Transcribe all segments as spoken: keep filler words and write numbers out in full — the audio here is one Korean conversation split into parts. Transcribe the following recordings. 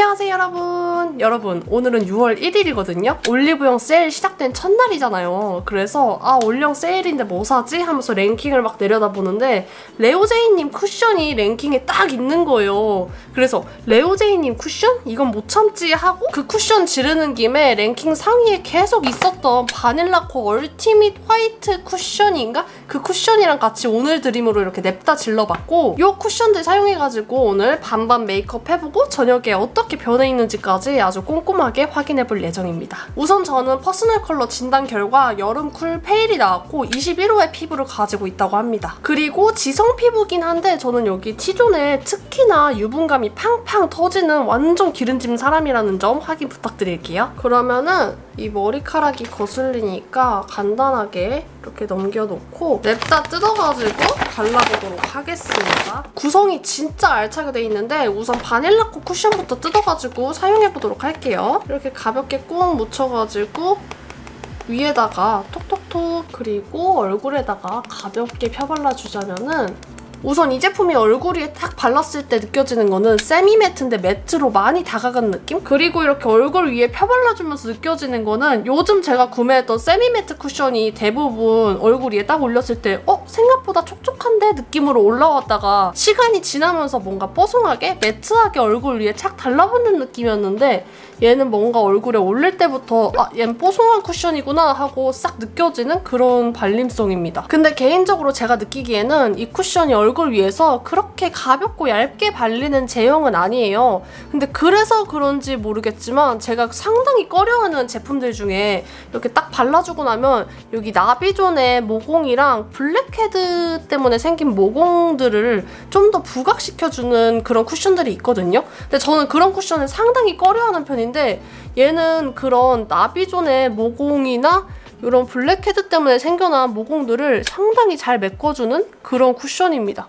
안녕하세요 여러분. 여러분 오늘은 유월 일일이거든요. 올리브영 세일 시작된 첫날이잖아요. 그래서 아 올영 세일인데 뭐 사지? 하면서 랭킹을 막 내려다보는데 레오제이님 쿠션이 랭킹에 딱 있는 거예요. 그래서 레오제이님 쿠션? 이건 못 참지 하고 그 쿠션 지르는 김에 랭킹 상위에 계속 있었던 바닐라코 얼티밋 화이트 쿠션인가? 그 쿠션이랑 같이 오늘 드림으로 이렇게 냅다 질러봤고 이 쿠션들 사용해가지고 오늘 반반 메이크업 해보고 저녁에 어떻게 변해 있는지까지 아주 꼼꼼하게 확인해볼 예정입니다. 우선 저는 퍼스널 컬러 진단 결과 여름 쿨 페일이 나왔고 이십일 호의 피부를 가지고 있다고 합니다. 그리고 지성 피부긴 한데 저는 여기 T존에 특히나 유분감이 팡팡 터지는 완전 기름진 사람이라는 점 확인 부탁드릴게요. 그러면은 이 머리카락이 거슬리니까 간단하게 이렇게 넘겨놓고 냅다 뜯어가지고 발라보도록 하겠습니다. 구성이 진짜 알차게 돼 있는데 우선 바닐라코 쿠션부터 뜯어가지고 사용해보도록 할게요. 이렇게 가볍게 꾹 묻혀가지고 위에다가 톡톡톡 그리고 얼굴에다가 가볍게 펴발라주자면은 우선 이 제품이 얼굴 위에 딱 발랐을 때 느껴지는 거는 세미 매트인데 매트로 많이 다가간 느낌? 그리고 이렇게 얼굴 위에 펴발라주면서 느껴지는 거는 요즘 제가 구매했던 세미 매트 쿠션이 대부분 얼굴 위에 딱 올렸을 때 어? 생각보다 촉촉한데? 느낌으로 올라왔다가 시간이 지나면서 뭔가 뽀송하게 매트하게 얼굴 위에 착 달라붙는 느낌이었는데 얘는 뭔가 얼굴에 올릴 때부터 아 얘는 뽀송한 쿠션이구나 하고 싹 느껴지는 그런 발림성입니다. 근데 개인적으로 제가 느끼기에는 이 쿠션이 얼굴 위에서 그렇게 가볍고 얇게 발리는 제형은 아니에요. 근데 그래서 그런지 모르겠지만 제가 상당히 꺼려하는 제품들 중에 이렇게 딱 발라주고 나면 여기 나비존의 모공이랑 블랙헤드 때문에 생긴 모공들을 좀 더 부각시켜주는 그런 쿠션들이 있거든요. 근데 저는 그런 쿠션을 상당히 꺼려하는 편인데 얘는 그런 나비존의 모공이나 이런 블랙헤드 때문에 생겨난 모공들을 상당히 잘 메꿔주는 그런 쿠션입니다.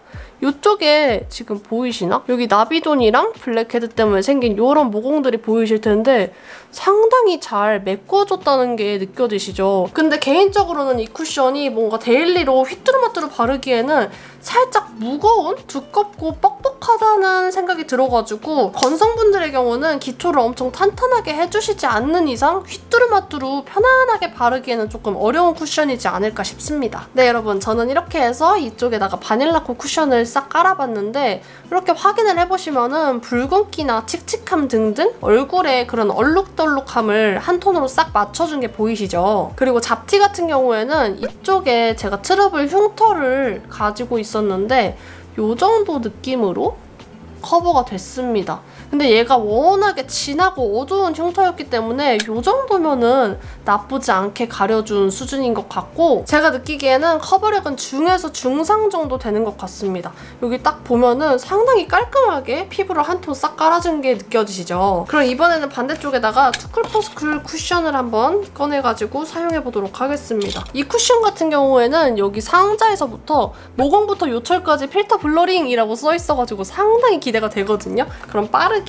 이쪽에 지금 보이시나? 여기 나비존이랑 블랙헤드 때문에 생긴 이런 모공들이 보이실 텐데 상당히 잘 메꿔줬다는 게 느껴지시죠? 근데 개인적으로는 이 쿠션이 뭔가 데일리로 휘뚜루마뚜루 바르기에는 살짝 무거운, 두껍고 뻑뻑하다는 생각이 들어가지고 건성분들의 경우는 기초를 엄청 탄탄하게 해주시지 않는 이상 휘뚜루마뚜루 편안하게 바르기에는 조금 어려운 쿠션이지 않을까 싶습니다. 네 여러분 저는 이렇게 해서 이쪽에다가 바닐라코 쿠션을 싹 깔아봤는데 이렇게 확인을 해보시면은 붉은기나 칙칙함 등등 얼굴에 그런 얼룩덜룩함을 한 톤으로 싹 맞춰준 게 보이시죠? 그리고 잡티 같은 경우에는 이쪽에 제가 트러블 흉터를 가지고 있었는데 이 정도 느낌으로 커버가 됐습니다. 근데 얘가 워낙에 진하고 어두운 흉터였기 때문에 이 정도면은 나쁘지 않게 가려준 수준인 것 같고 제가 느끼기에는 커버력은 중에서 중상 정도 되는 것 같습니다. 여기 딱 보면은 상당히 깔끔하게 피부를 한 톤 싹 깔아준 게 느껴지시죠? 그럼 이번에는 반대쪽에다가 투쿨포스쿨 쿠션을 한번 꺼내가지고 사용해보도록 하겠습니다. 이 쿠션 같은 경우에는 여기 상자에서부터 모공부터 요철까지 필터 블러링이라고 써있어가지고 상당히 기대가 되거든요. 그럼 빠르게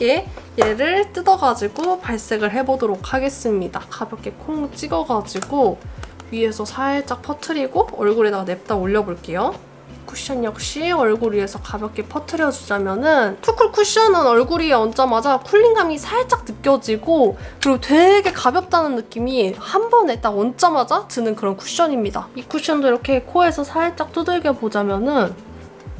얘를 뜯어가지고 발색을 해보도록 하겠습니다. 가볍게 콩 찍어가지고 위에서 살짝 퍼트리고 얼굴에다가 냅다 올려볼게요. 쿠션 역시 얼굴 위에서 가볍게 퍼트려주자면은 투쿨 쿠션은 얼굴 위에 얹자마자 쿨링감이 살짝 느껴지고 그리고 되게 가볍다는 느낌이 한 번에 딱 얹자마자 드는 그런 쿠션입니다. 이 쿠션도 이렇게 코에서 살짝 두들겨 보자면은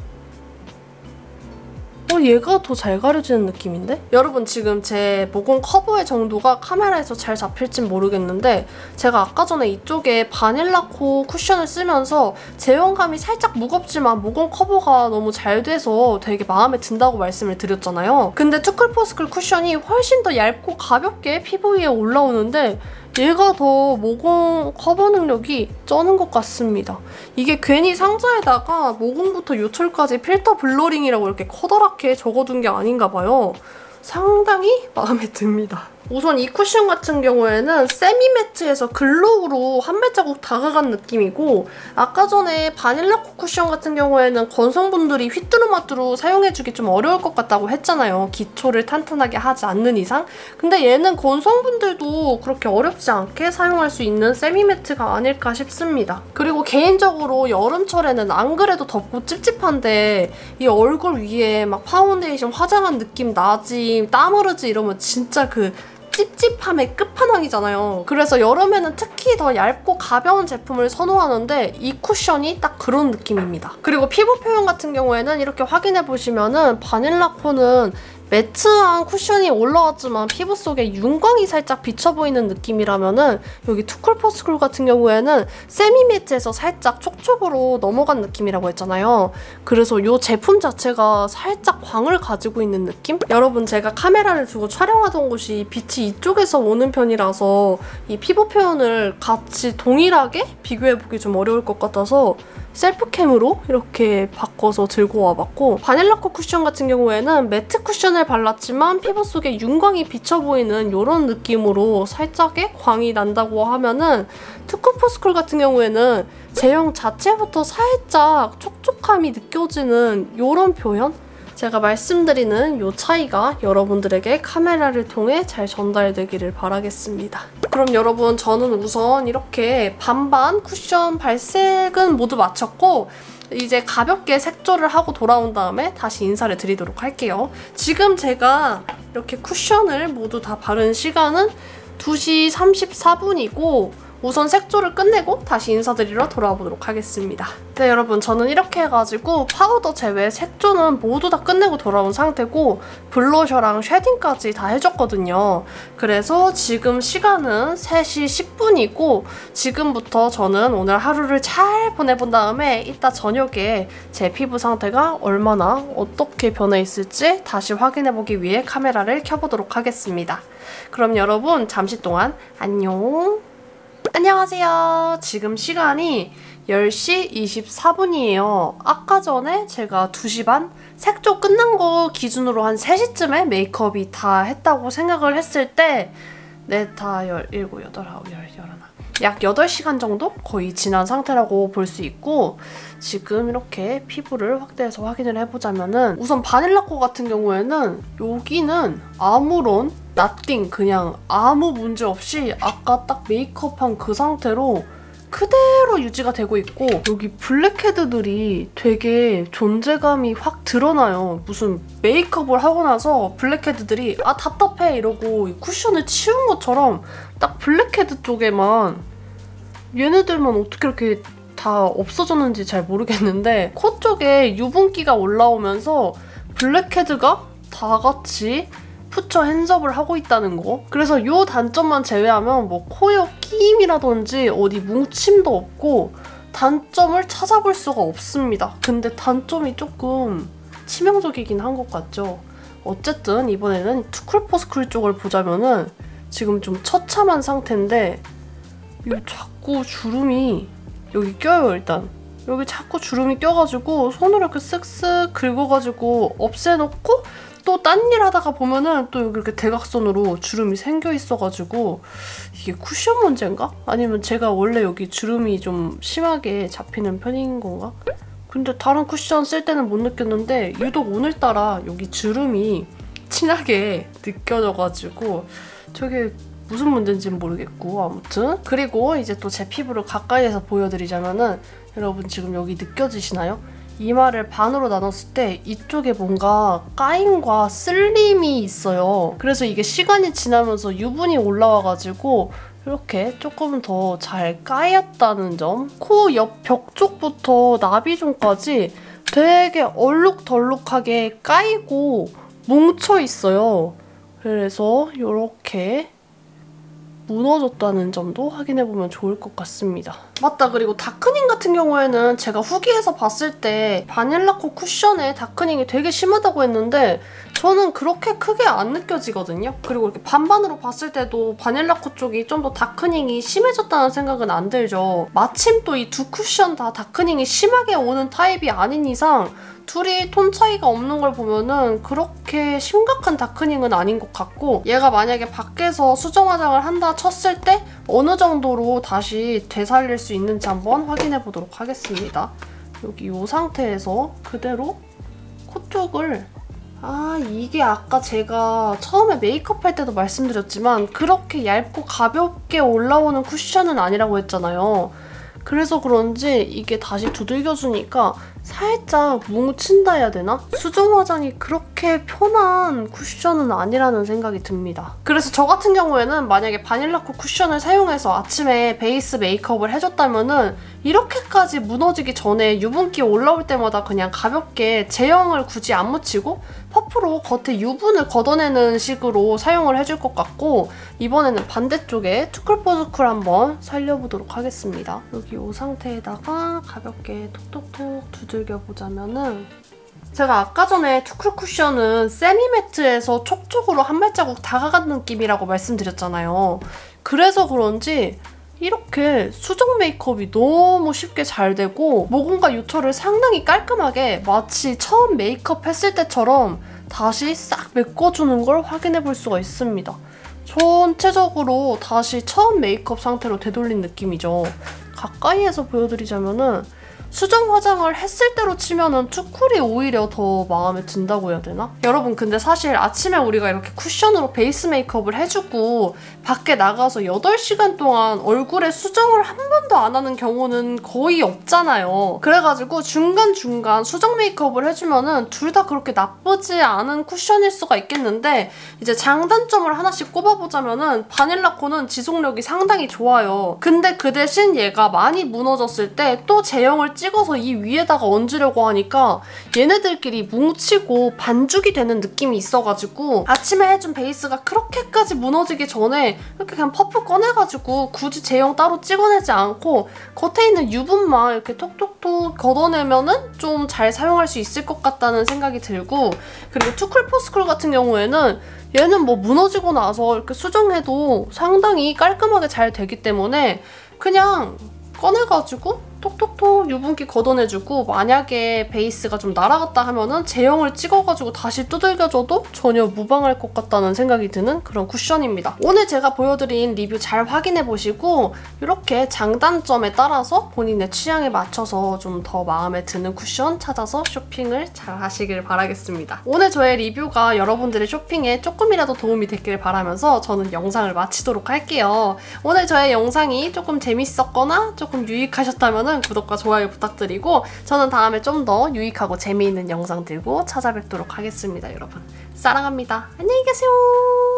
어, 얘가 더 잘 가려지는 느낌인데? 여러분 지금 제 모공 커버의 정도가 카메라에서 잘 잡힐진 모르겠는데 제가 아까 전에 이쪽에 바닐라코 쿠션을 쓰면서 제형감이 살짝 무겁지만 모공 커버가 너무 잘 돼서 되게 마음에 든다고 말씀을 드렸잖아요. 근데 투쿨포스쿨 쿠션이 훨씬 더 얇고 가볍게 피부 위에 올라오는데 얘가 더 모공 커버 능력이 쩌는 것 같습니다. 이게 괜히 상자에다가 모공부터 요철까지 필터 블러링이라고 이렇게 커다랗게 적어둔 게 아닌가 봐요. 상당히 마음에 듭니다. 우선 이 쿠션 같은 경우에는 세미매트에서 글로우로 한 발자국 다가간 느낌이고, 아까 전에 바닐라코 쿠션 같은 경우에는 건성분들이 휘뚜루마뚜루 사용해주기 좀 어려울 것 같다고 했잖아요. 기초를 탄탄하게 하지 않는 이상. 근데 얘는 건성분들도 그렇게 어렵지 않게 사용할 수 있는 세미매트가 아닐까 싶습니다. 그리고 개인적으로 여름철에는 안 그래도 덥고 찝찝한데 이 얼굴 위에 막 파운데이션 화장한 느낌 나지, 땀 흐르지 이러면 진짜 그 찝찝함의 끝판왕이잖아요. 그래서 여름에는 특히 더 얇고 가벼운 제품을 선호하는데 이 쿠션이 딱 그런 느낌입니다. 그리고 피부 표현 같은 경우에는 이렇게 확인해보시면은 바닐라코는 매트한 쿠션이 올라왔지만 피부 속에 윤광이 살짝 비쳐 보이는 느낌이라면은 여기 투쿨포스쿨 같은 경우에는 세미매트에서 살짝 촉촉으로 넘어간 느낌이라고 했잖아요. 그래서 이 제품 자체가 살짝 광을 가지고 있는 느낌? 여러분, 제가 카메라를 두고 촬영하던 곳이 빛이 이쪽에서 오는 편이라서 이 피부 표현을 같이 동일하게 비교해보기 좀 어려울 것 같아서 셀프캠으로 이렇게 바꿔서 들고 와봤고, 바닐라코 쿠션 같은 경우에는 매트 쿠션을 발랐지만 피부 속에 윤광이 비쳐 보이는 이런 느낌으로 살짝의 광이 난다고 하면은 투쿨포스쿨 같은 경우에는 제형 자체부터 살짝 촉촉함이 느껴지는 이런 표현? 제가 말씀드리는 이 차이가 여러분들에게 카메라를 통해 잘 전달되기를 바라겠습니다. 그럼 여러분, 저는 우선 이렇게 반반 쿠션 발색은 모두 마쳤고 이제 가볍게 색조를 하고 돌아온 다음에 다시 인사를 드리도록 할게요. 지금 제가 이렇게 쿠션을 모두 다 바른 시간은 두 시 삼십사 분이고 우선 색조를 끝내고 다시 인사드리러 돌아와 보도록 하겠습니다. 네, 여러분, 저는 이렇게 해가지고 파우더 제외 색조는 모두 다 끝내고 돌아온 상태고 블러셔랑 쉐딩까지 다 해줬거든요. 그래서 지금 시간은 세 시 십 분이고 지금부터 저는 오늘 하루를 잘 보내본 다음에 이따 저녁에 제 피부 상태가 얼마나 어떻게 변해 있을지 다시 확인해보기 위해 카메라를 켜보도록 하겠습니다. 그럼 여러분, 잠시 동안 안녕! 안녕하세요. 지금 시간이 열 시 이십사 분이에요. 아까 전에 제가 두 시 반? 색조 끝난 거 기준으로 한 세 시쯤에 메이크업이 다 했다고 생각을 했을 때 네, 다 열일곱, 여덟, 아홉, 열, 열하나 약 여덟 시간 정도 거의 지난 상태라고 볼 수 있고, 지금 이렇게 피부를 확대해서 확인을 해보자면은 우선 바닐라코 같은 경우에는 여기는 아무런 나띵, 그냥 아무 문제 없이 아까 딱 메이크업한 그 상태로 그대로 유지가 되고 있고, 여기 블랙헤드들이 되게 존재감이 확 드러나요. 무슨 메이크업을 하고 나서 블랙헤드들이 아 답답해 이러고 이 쿠션을 치운 것처럼 딱 블랙헤드 쪽에만, 얘네들만 어떻게 이렇게 다 없어졌는지 잘 모르겠는데 코 쪽에 유분기가 올라오면서 블랙헤드가 다 같이 푸처 핸즈업을 하고 있다는 거. 그래서 이 단점만 제외하면 뭐 코에 끼임이라든지 어디 뭉침도 없고 단점을 찾아볼 수가 없습니다. 근데 단점이 조금 치명적이긴 한 것 같죠. 어쨌든 이번에는 투쿨포스쿨 쪽을 보자면은 지금 좀 처참한 상태인데 이 자꾸 주름이 여기 껴요. 일단 여기 자꾸 주름이 껴가지고 손으로 이렇게 쓱쓱 긁어가지고 없애놓고 또 딴 일 하다가 보면은 또 여기 이렇게 대각선으로 주름이 생겨 있어가지고 이게 쿠션 문제인가? 아니면 제가 원래 여기 주름이 좀 심하게 잡히는 편인 건가? 근데 다른 쿠션 쓸 때는 못 느꼈는데 유독 오늘따라 여기 주름이 진하게 느껴져가지고 저게 무슨 문제인지는 모르겠고, 아무튼. 그리고 이제 또 제 피부를 가까이에서 보여드리자면은 여러분 지금 여기 느껴지시나요? 이마를 반으로 나눴을 때 이쪽에 뭔가 까임과 쓸림이 있어요. 그래서 이게 시간이 지나면서 유분이 올라와가지고 이렇게 조금 더 잘 까였다는 점. 코 옆 벽 쪽부터 나비존까지 되게 얼룩덜룩하게 까이고 뭉쳐있어요. 그래서 이렇게 무너졌다는 점도 확인해보면 좋을 것 같습니다. 맞다, 그리고 다크닝 같은 경우에는 제가 후기에서 봤을 때 바닐라코 쿠션에 다크닝이 되게 심하다고 했는데 저는 그렇게 크게 안 느껴지거든요. 그리고 이렇게 반반으로 봤을 때도 바닐라코 쪽이 좀 더 다크닝이 심해졌다는 생각은 안 들죠. 마침 또 이 두 쿠션 다 다크닝이 심하게 오는 타입이 아닌 이상 둘이 톤 차이가 없는 걸 보면은 그렇게 심각한 다크닝은 아닌 것 같고, 얘가 만약에 밖에서 수정 화장을 한다 쳤을 때 어느 정도로 다시 되살릴 수 있는지 한번 확인해 보도록 하겠습니다. 여기 이 상태에서 그대로 코 쪽을, 아 이게 아까 제가 처음에 메이크업 할 때도 말씀드렸지만 그렇게 얇고 가볍게 올라오는 쿠션은 아니라고 했잖아요. 그래서 그런지 이게 다시 두들겨주니까 살짝 뭉친다 해야 되나? 수정 화장이 그렇게 편한 쿠션은 아니라는 생각이 듭니다. 그래서 저 같은 경우에는 만약에 바닐라코 쿠션을 사용해서 아침에 베이스 메이크업을 해줬다면은 이렇게까지 무너지기 전에 유분기 올라올 때마다 그냥 가볍게 제형을 굳이 안 묻히고 퍼프로 겉에 유분을 걷어내는 식으로 사용을 해줄 것 같고, 이번에는 반대쪽에 투쿨포스쿨 한번 살려보도록 하겠습니다. 여기 이 상태에다가 가볍게 톡톡톡 두들겨보자면은, 제가 아까 전에 투쿨 쿠션은 세미매트에서 촉촉으로 한 발자국 다가가는 느낌이라고 말씀드렸잖아요. 그래서 그런지 이렇게 수정 메이크업이 너무 쉽게 잘 되고 모공과 요철을 상당히 깔끔하게 마치 처음 메이크업 했을 때처럼 다시 싹 메꿔주는 걸 확인해 볼 수가 있습니다. 전체적으로 다시 처음 메이크업 상태로 되돌린 느낌이죠. 가까이에서 보여드리자면은 수정 화장을 했을 때로 치면은 투쿨이 오히려 더 마음에 든다고 해야 되나? 여러분 근데 사실 아침에 우리가 이렇게 쿠션으로 베이스 메이크업을 해주고 밖에 나가서 여덟 시간 동안 얼굴에 수정을 한 번도 안 하는 경우는 거의 없잖아요. 그래가지고 중간중간 수정 메이크업을 해주면은 둘 다 그렇게 나쁘지 않은 쿠션일 수가 있겠는데, 이제 장단점을 하나씩 꼽아보자면은 바닐라코는 지속력이 상당히 좋아요. 근데 그 대신 얘가 많이 무너졌을 때 또 제형을 찍어서 이 위에다가 얹으려고 하니까 얘네들끼리 뭉치고 반죽이 되는 느낌이 있어가지고 아침에 해준 베이스가 그렇게까지 무너지기 전에 이렇게 그냥 퍼프 꺼내가지고 굳이 제형 따로 찍어내지 않고 겉에 있는 유분만 이렇게 톡톡톡 걷어내면은 좀 잘 사용할 수 있을 것 같다는 생각이 들고, 그리고 투쿨포스쿨 같은 경우에는 얘는 뭐 무너지고 나서 이렇게 수정해도 상당히 깔끔하게 잘 되기 때문에 그냥 꺼내가지고 톡톡톡 유분기 걷어내주고, 만약에 베이스가 좀 날아갔다 하면은 제형을 찍어가지고 다시 두들겨줘도 전혀 무방할 것 같다는 생각이 드는 그런 쿠션입니다. 오늘 제가 보여드린 리뷰 잘 확인해보시고 이렇게 장단점에 따라서 본인의 취향에 맞춰서 좀 더 마음에 드는 쿠션 찾아서 쇼핑을 잘 하시길 바라겠습니다. 오늘 저의 리뷰가 여러분들의 쇼핑에 조금이라도 도움이 됐길 바라면서 저는 영상을 마치도록 할게요. 오늘 저의 영상이 조금 재밌었거나 조금 유익하셨다면 구독과 좋아요 부탁드리고, 저는 다음에 좀 더 유익하고 재미있는 영상 들고 찾아뵙도록 하겠습니다. 여러분 사랑합니다. 안녕히 계세요.